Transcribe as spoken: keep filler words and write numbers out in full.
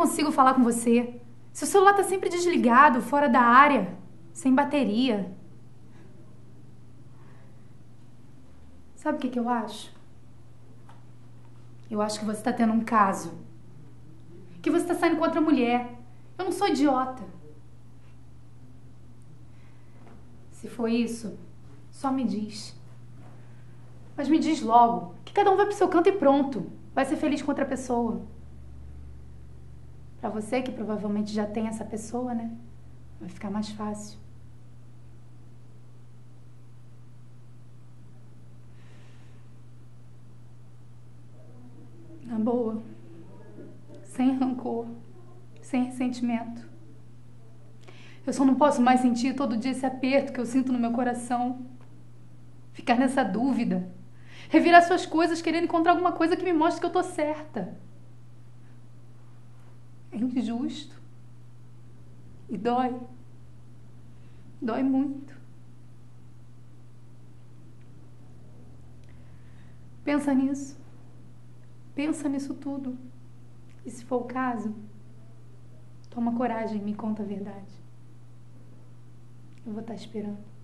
consigo falar com você. Seu celular tá sempre desligado, fora da área, sem bateria. Sabe o que que eu acho? Eu acho que você tá tendo um caso. Que você tá saindo com outra mulher. Eu não sou idiota. Se for isso, só me diz. Mas me diz logo, que cada um vai pro seu canto e pronto. Vai ser feliz com outra pessoa. Pra você, que provavelmente já tem essa pessoa, né? Vai ficar mais fácil. Na boa. Sem rancor. Sem ressentimento. Eu só não posso mais sentir todo dia esse aperto que eu sinto no meu coração. Ficar nessa dúvida. Revirar suas coisas querendo encontrar alguma coisa que me mostre que eu tô certa. É injusto. E dói. Dói muito. Pensa nisso. Pensa nisso tudo. E se for o caso, toma coragem e me conta a verdade. Eu vou estar esperando.